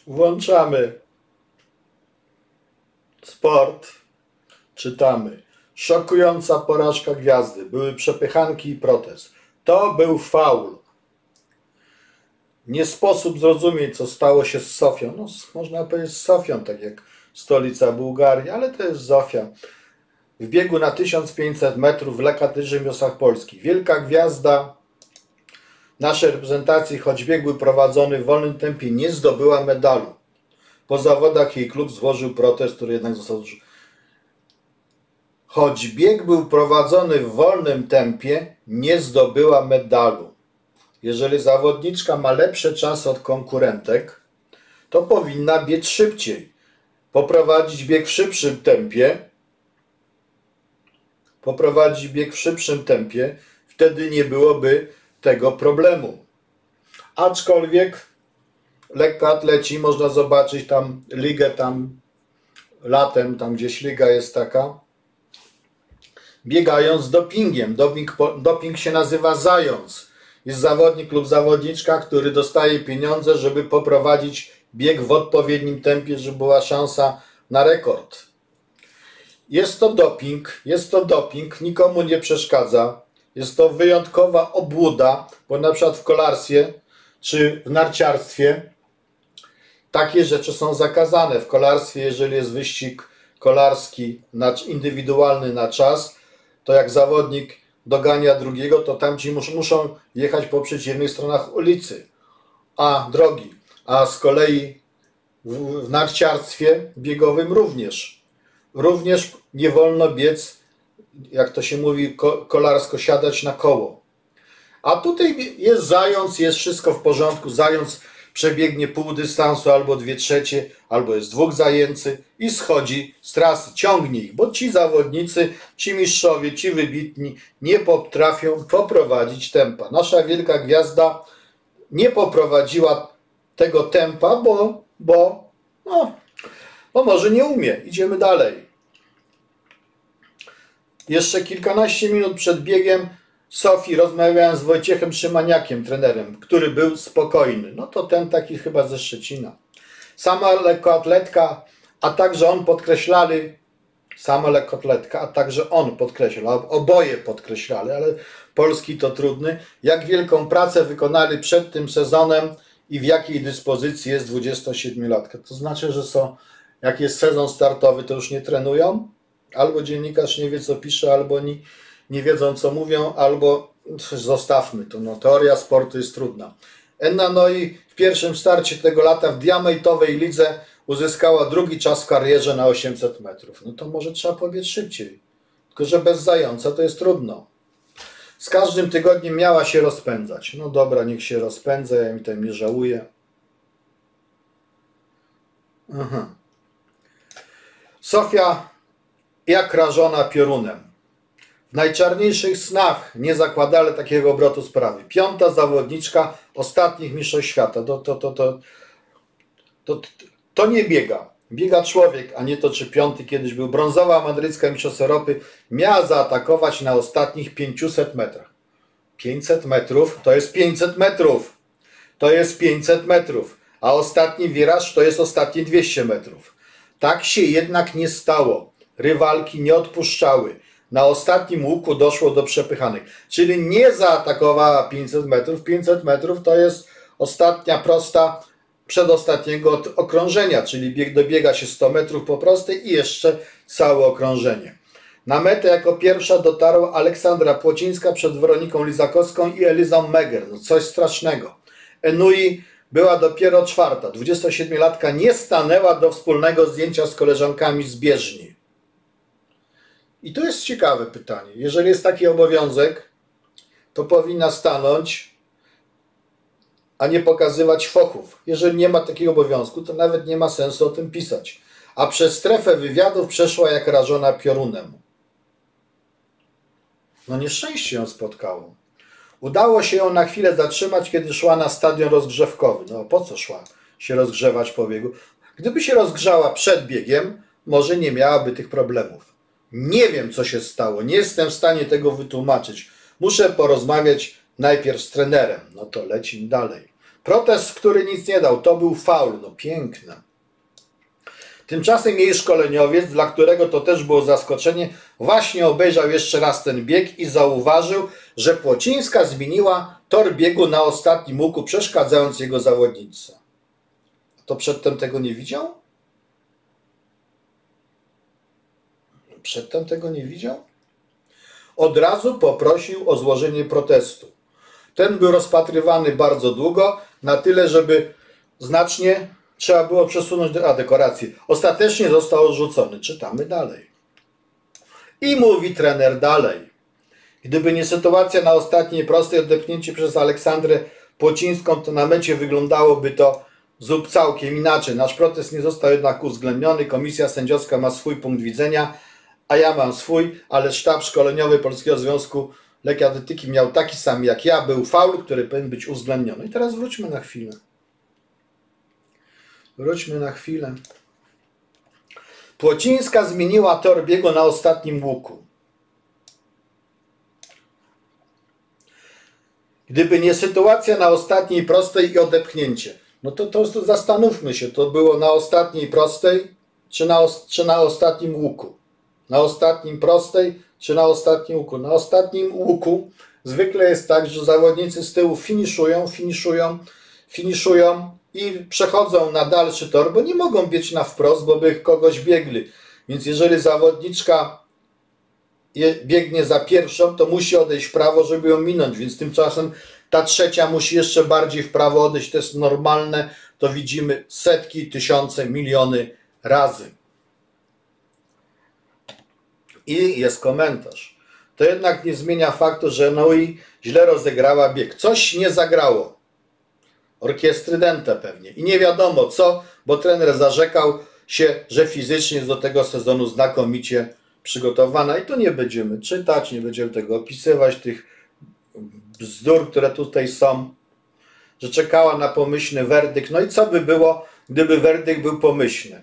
Włączamy sport, czytamy. Szokująca porażka gwiazdy. Były przepychanki i protest. To był faul. Nie sposób zrozumieć, co stało się z Sofią. No, można powiedzieć z Sofią, tak jak stolica Bułgarii, ale to jest Zofia. W biegu na 1500 metrów w lekkoatletycznych Polski. Wielka gwiazda naszej reprezentacji, choć bieg był prowadzony w wolnym tempie, nie zdobyła medalu. Po zawodach jej klub złożył protest, który jednak został... Choć bieg był prowadzony w wolnym tempie, nie zdobyła medalu. Jeżeli zawodniczka ma lepsze czasy od konkurentek, to powinna biec szybciej. Poprowadzić bieg w szybszym tempie, wtedy nie byłoby tego problemu. Aczkolwiek lekkoatleci, można zobaczyć tam ligę, tam latem, tam gdzieś liga jest taka, biegają z dopingiem. Doping się nazywa zając. Jest zawodnik lub zawodniczka, który dostaje pieniądze, żeby poprowadzić bieg w odpowiednim tempie, żeby była szansa na rekord. Jest to doping, nikomu nie przeszkadza. Jest to wyjątkowa obłuda, bo na przykład w kolarstwie czy w narciarstwie takie rzeczy są zakazane. W kolarstwie, jeżeli jest wyścig kolarski indywidualny na czas, to jak zawodnik dogania drugiego, to tamci muszą jechać po przeciwnych stronach ulicy, drogi. A z kolei w narciarstwie biegowym również nie wolno biec, jak to się mówi kolarsko, siadać na koło. A tutaj jest zając, jest wszystko w porządku. Zając przebiegnie pół dystansu albo 2/3, albo jest dwóch zajęcy i schodzi z trasy. Ciągnie ich, bo ci zawodnicy, ci mistrzowie, ci wybitni nie potrafią poprowadzić tempa. Nasza wielka gwiazda nie poprowadziła tego tempa, bo może nie umie. Idziemy dalej. Jeszcze kilkanaście minut przed biegiem Sofii rozmawiałem z Wojciechem Szymaniakiem, trenerem, który był spokojny. No to ten taki chyba ze Szczecina. Sama lekkoatletka, a także on podkreślał, oboje podkreślali, ale polski to trudny, jak wielką pracę wykonali przed tym sezonem i w jakiej dyspozycji jest 27-latka. To znaczy, że jak jest sezon startowy, to już nie trenują? Albo dziennikarz nie wie, co pisze, albo nie wiedzą, co mówią, albo zostawmy to. No, teoria sportu jest trudna. Enna Noi w pierwszym starcie tego lata w diamentowej lidze uzyskała drugi czas w karierze na 800 metrów. No to może trzeba pobiec szybciej. Tylko że bez zająca to jest trudno. Z każdym tygodniem miała się rozpędzać. No dobra, niech się rozpędza, ja mi tam nie żałuję. Sofia jak rażona piorunem. W najczarniejszych snach nie zakładali takiego obrotu sprawy. 5. zawodniczka ostatnich mistrzostw świata. To nie biega. Biega człowiek, a nie to, czy 5. kiedyś był. Brązowa madrycka mistrzostw Europy miała zaatakować na ostatnich 500 metrach. 500 metrów to jest 500 metrów. To jest 500 metrów. A ostatni wiraż to jest ostatnie 200 metrów. Tak się jednak nie stało. Rywalki nie odpuszczały. Na ostatnim łuku doszło do przepychanek. Czyli nie zaatakowała 500 metrów. 500 metrów to jest ostatnia prosta przedostatniego okrążenia, czyli dobiega się 100 metrów po prostej i jeszcze całe okrążenie. Na metę jako pierwsza dotarła Aleksandra Płocińska przed Weroniką Lizakowską i Elizą Meger. No coś strasznego. Enui była dopiero 4. 27-latka nie stanęła do wspólnego zdjęcia z koleżankami z bieżni. I to jest ciekawe pytanie. Jeżeli jest taki obowiązek, to powinna stanąć, a nie pokazywać fochów. Jeżeli nie ma takiego obowiązku, to nawet nie ma sensu o tym pisać. A przez strefę wywiadów przeszła jak rażona piorunem. No nieszczęście ją spotkało. Udało się ją na chwilę zatrzymać, kiedy szła na stadion rozgrzewkowy. No po co szła się rozgrzewać po biegu? Gdyby się rozgrzała przed biegiem, może nie miałaby tych problemów. Nie wiem, co się stało. Nie jestem w stanie tego wytłumaczyć. Muszę porozmawiać najpierw z trenerem. No to lecimy dalej. Protest, który nic nie dał, to był faul. No piękne. Tymczasem jej szkoleniowiec, dla którego to też było zaskoczenie, właśnie obejrzał jeszcze raz ten bieg i zauważył, że Płocińska zmieniła tor biegu na ostatnim łuku, przeszkadzając jego zawodnicy. To przedtem tego nie widział? Przedtem tego nie widział? Od razu poprosił o złożenie protestu. Ten był rozpatrywany bardzo długo, na tyle, żeby znacznie trzeba było przesunąć dekorację. Ostatecznie został odrzucony. Czytamy dalej. I mówi trener dalej. Gdyby nie sytuacja na ostatniej prostej, odepchnięcie przez Aleksandrę Płocińską, to na mecie wyglądałoby to całkiem inaczej. Nasz protest nie został jednak uwzględniony. Komisja sędziowska ma swój punkt widzenia, a ja mam swój, ale sztab szkoleniowy Polskiego Związku Lekkoatletyki miał taki sam jak ja. Był faul, który powinien być uwzględniony. I teraz wróćmy na chwilę. Wróćmy na chwilę. Płocińska zmieniła tor biegu na ostatnim łuku. Gdyby nie sytuacja na ostatniej prostej i odepchnięcie. No to zastanówmy się, to było na ostatniej prostej czy na ostatnim łuku? Na ostatnim prostej czy na ostatnim łuku? Na ostatnim łuku zwykle jest tak, że zawodnicy z tyłu finiszują i przechodzą na dalszy tor, bo nie mogą biec na wprost, bo by kogoś biegli. Więc jeżeli zawodniczka biegnie za pierwszą, to musi odejść w prawo, żeby ją minąć, więc tymczasem ta trzecia musi jeszcze bardziej w prawo odejść. To jest normalne, to widzimy setki, tysiące, miliony razy. I jest komentarz. To jednak nie zmienia faktu, że Nui źle rozegrała bieg. Coś nie zagrało. Orkiestry Dente pewnie. I nie wiadomo co, bo trener zarzekał się, że fizycznie jest do tego sezonu znakomicie przygotowana. I to nie będziemy czytać, nie będziemy tego opisywać, tych bzdur, które tutaj są, że czekała na pomyślny werdykt. No i co by było, gdyby werdykt był pomyślny?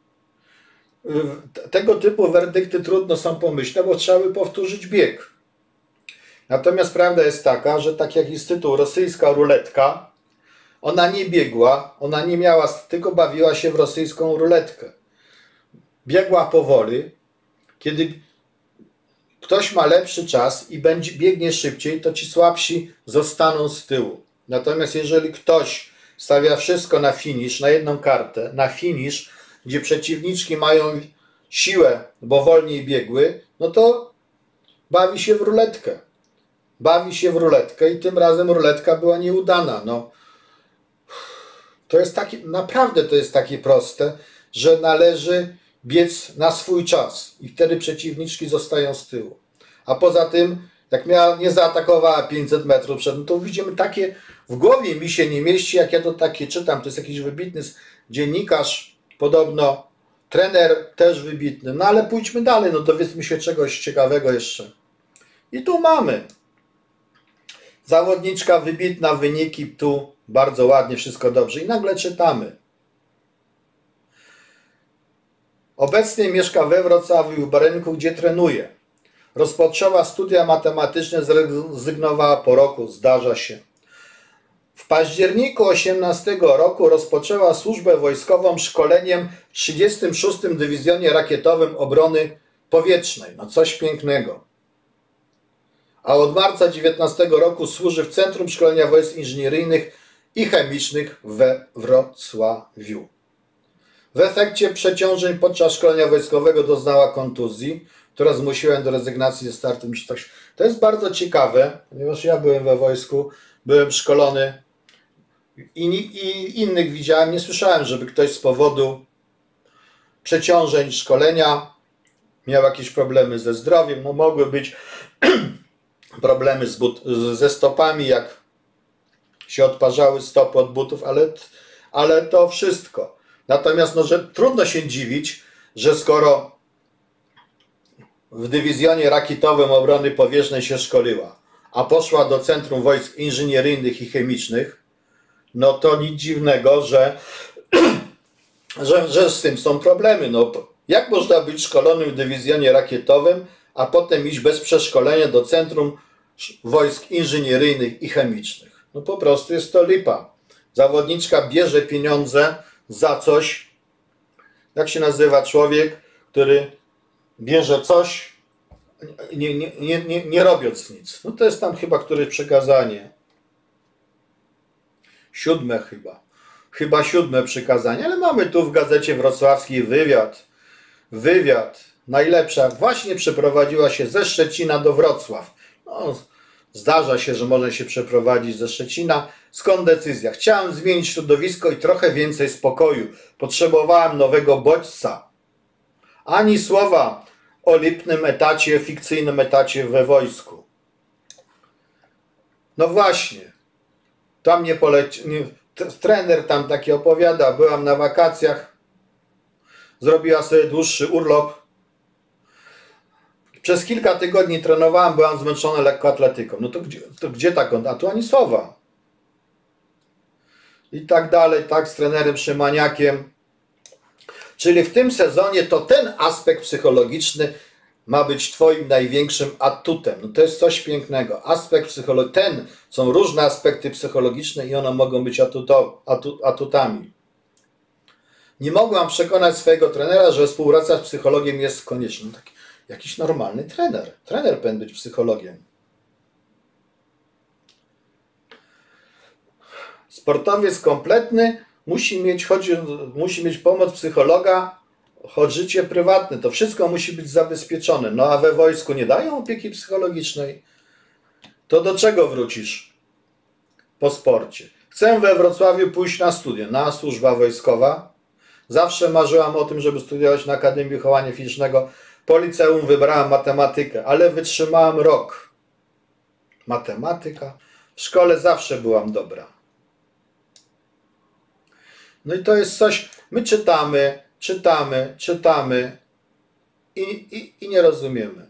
Tego typu werdykty trudno są pomyślne, bo trzeba by powtórzyć bieg. Natomiast prawda jest taka, że tak jak jest tytuł rosyjska ruletka, ona nie biegła, ona nie miała, tylko bawiła się w rosyjską ruletkę. Biegła powoli. Kiedy ktoś ma lepszy czas i biegnie szybciej, to ci słabsi zostaną z tyłu. Natomiast jeżeli ktoś stawia wszystko na finisz, na jedną kartę, na finisz, gdzie przeciwniczki mają siłę, bo wolniej biegły, no to bawi się w ruletkę. Bawi się w ruletkę i tym razem ruletka była nieudana. No, to jest takie, naprawdę to jest takie proste, że należy biec na swój czas i wtedy przeciwniczki zostają z tyłu. A poza tym, jak nie zaatakowała 500 metrów przed, no to widzimy takie, w głowie mi się nie mieści, jak ja to takie czytam, to jest jakiś wybitny dziennikarz, podobno trener też wybitny, no ale pójdźmy dalej, no dowiedzmy się czegoś ciekawego jeszcze. I tu mamy. Zawodniczka wybitna, wyniki tu bardzo ładnie, wszystko dobrze. I nagle czytamy. Obecnie mieszka we Wrocławiu i w Barenku, gdzie trenuje. Rozpoczęła studia matematyczne, zrezygnowała po roku, zdarza się. W październiku 2018 roku rozpoczęła służbę wojskową szkoleniem w 36. Dywizjonie Rakietowym Obrony Powietrznej. No coś pięknego. A od marca 2019 roku służy w Centrum Szkolenia Wojsk Inżynieryjnych i Chemicznych we Wrocławiu. W efekcie przeciążeń podczas szkolenia wojskowego doznała kontuzji, która zmusiła ją do rezygnacji ze startu. To jest bardzo ciekawe, ponieważ ja byłem we wojsku, byłem szkolony i innych widziałem. Nie słyszałem, żeby ktoś z powodu przeciążeń szkolenia miał jakieś problemy ze zdrowiem. No, mogły być problemy ze stopami, jak się odparzały stopy od butów, ale to wszystko. Natomiast no, że trudno się dziwić, że skoro w Dywizjonie Rakietowym Obrony Powietrznej się szkoliła, a poszła do Centrum Wojsk Inżynieryjnych i Chemicznych, no to nic dziwnego, że z tym są problemy. No, jak można być szkolonym w Dywizjonie Rakietowym, a potem iść bez przeszkolenia do Centrum Wojsk Inżynieryjnych i Chemicznych? No po prostu jest to lipa. Zawodniczka bierze pieniądze za coś. Jak się nazywa człowiek, który bierze coś, nie robiąc nic? No to jest tam chyba któreś przykazanie. 7 chyba. Chyba 7 przykazanie, ale mamy tu w Gazecie Wrocławskiej wywiad. Wywiad. Najlepsza właśnie przeprowadziła się ze Szczecina do Wrocław. No, zdarza się, że może się przeprowadzić ze Szczecina. Skąd decyzja? Chciałem zmienić środowisko i trochę więcej spokoju. Potrzebowałem nowego bodźca. Ani słowa o lipnym etacie, fikcyjnym etacie we wojsku. No właśnie. Tam nie poleci... Trener tam taki opowiada. Byłam na wakacjach. Zrobiła sobie dłuższy urlop. Przez kilka tygodni trenowałem, byłam zmęczony lekkoatletyką. No to gdzie ta konta? A tu ani słowa. I tak dalej, tak z trenerem Szymaniakiem. Czyli w tym sezonie to ten aspekt psychologiczny ma być twoim największym atutem. No to jest coś pięknego. Aspekt psychologiczny, są różne aspekty psychologiczne i one mogą być atutami. Nie mogłam przekonać swojego trenera, że współpraca z psychologiem jest konieczna. Taki, jakiś normalny trener. Trener powinien być psychologiem. Sportowiec kompletny musi mieć pomoc psychologa, choć życie prywatne. To wszystko musi być zabezpieczone. No a we wojsku nie dają opieki psychologicznej. To do czego wrócisz po sporcie? Chcę we Wrocławiu pójść na studia, na służba wojskowa. Zawsze marzyłam o tym, żeby studiować na Akademii Wychowania Fizycznego. Po liceum wybrałam matematykę, ale wytrzymałam rok. Matematyka. W szkole zawsze byłam dobra. No i to jest coś, my czytamy i nie rozumiemy.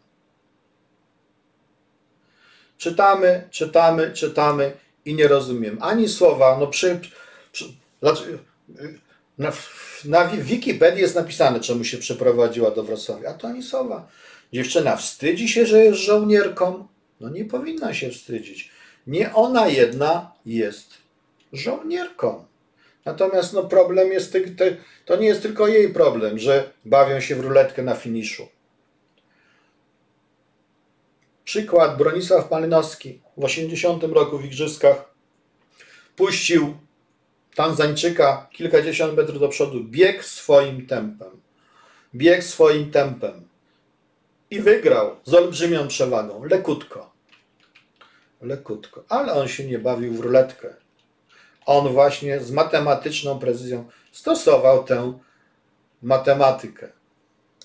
Czytamy i nie rozumiemy. Ani słowa, na Wikipedii jest napisane, czemu się przeprowadziła do Wrocławia, a to ani słowa. Dziewczyna wstydzi się, że jest żołnierką? No nie powinna się wstydzić. Nie ona jedna jest żołnierką. Natomiast no, problem jest, to nie jest tylko jej problem, że bawią się w ruletkę na finiszu. Przykład, Bronisław Malinowski w 80 roku w Igrzyskach puścił Tanzańczyka kilkadziesiąt metrów do przodu, biegł swoim tempem i wygrał z olbrzymią przewagą, lekutko, ale on się nie bawił w ruletkę. On właśnie z matematyczną precyzją stosował tę matematykę.